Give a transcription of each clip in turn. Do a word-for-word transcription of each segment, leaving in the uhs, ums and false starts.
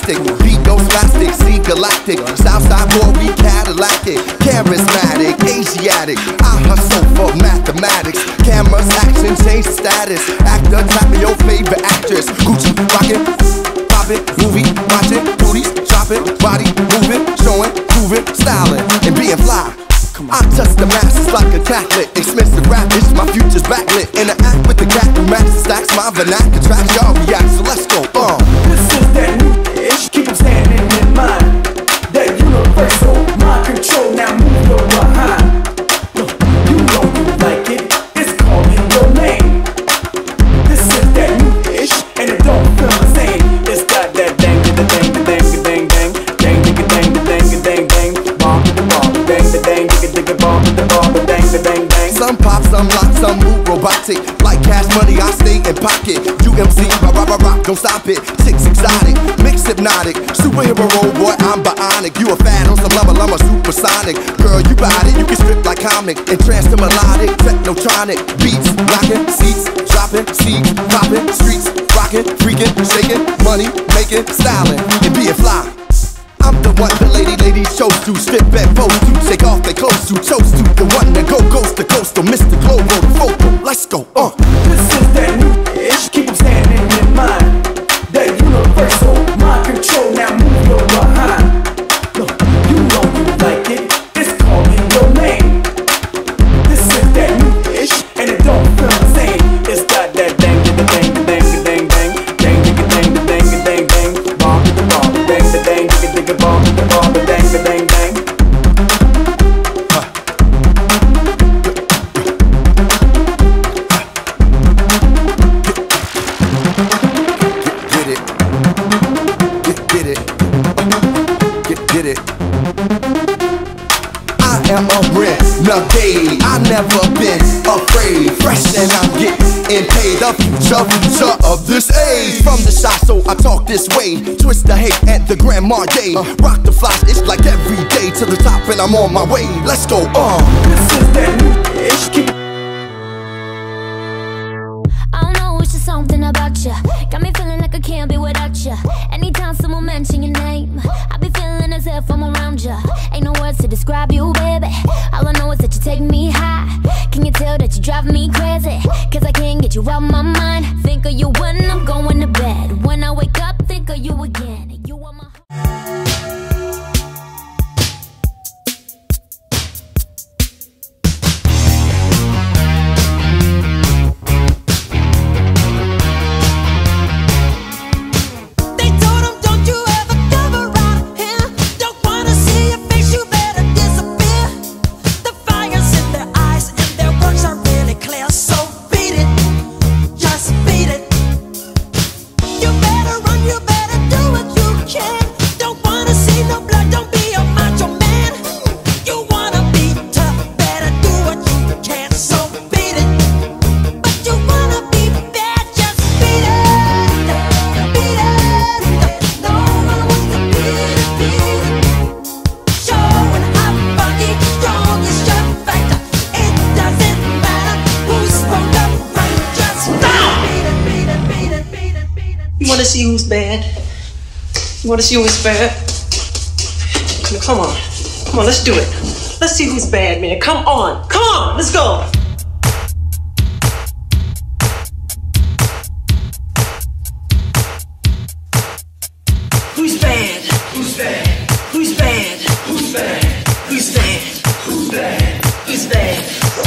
plastic, beat those plastic, see galactic. Southside boy, we Cadillac-ic, charismatic, Asiatic. I hustle for mathematics. Cameras, action, change the status. Actor, type of your favorite actress. Gucci, rockin', poppin', movie, watchin', booties, shopping, body moving, showing, proving, styling, and being fly. I touch the masses like a Catholic. Expensive rap, bitch, my future's backlit. Interact with the cat who match the stacks. My vernacular tracks, y'all react, so let's go, uh This is that new ish, keep them standing in mind. That universal mind control, now move your behind. You know you like it, it's calling your name. This is that new ish, and it don't feel the same. It's got that dang, da dang, da dang, da dang, dang, dang, da dang, da dang, da dang, dang, bomb to the bomb, dang, da dang, da dang, bomb to the bomb, dang, da dang, dang. Some pop, some lock, some move robotic. Like cash money, I stay in pocket. U M C, rock, rock, rock, rock, don't stop it. Chicks exotic, mix hypnotic. Superhero role, boy, I'm bionic. You a fan on some level, I'm a supersonic. Girl, you got it, you can strip like comic. And trance to melodic, technotronic. Beats, rockin', seats, dropping, seeds, popping, streets, rockin', freaking, shaking, money, making, styling, and being fly. I'm the one the lady ladies chose to strip and pose to, take off their clothes to, chose to, the one that go coast to coast, to Mister Global, the focal. Let's go, uh. This is that new ish, keep them standing in mind. That universal mind control, now move your behind. You know you like it, it's calling your name. This is that new ish, and it don't feel the same. It's got that dang, da dang, da dang, da dang, dang, dang, da dang, da dang, da dang, dang, bomb to the bomb, dang, da dang, da dang, bomb to the bomb, dang, da dang, dang. I am a renegade, I never been afraid. Fresh and I'm getting paid. The future, future of this age. From the shot, so I talk this way. Twist the hate at the Grand Marquis. uh, Rock the flash, it's like every day. To the top and I'm on my way. Let's go, uh This is that new ish, keep I don't know, it's just something about you. Got me feeling like I can't be without you. Anytime someone mention your name, I be feeling as if I'm around you. Ain't no words to describe you, baby. All I know is that you take me high. Can you tell that you drive me crazy? Cause I can't get you out my mind. Think of you when I'm going to bed. When I wake up, think of you again. You are my You wanna see who's bad? You wanna see who's bad? Come on, come on, let's do it. Let's see who's bad, man. Come on, come on, let's go. Who's bad? Who's bad? Who's bad? Who's bad? Who's bad? Who's bad? Who's bad?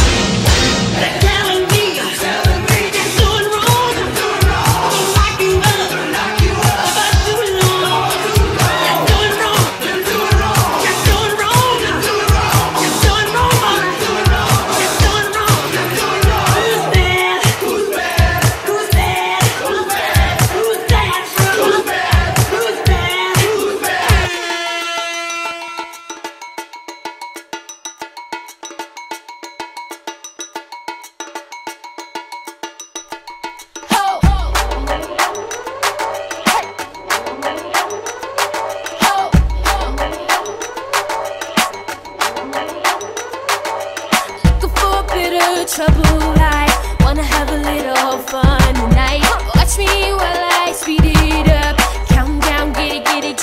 trouble, I wanna have a little fun tonight. Watch me while I speed it up. Count down, get it, get it,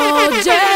Oh, Jay.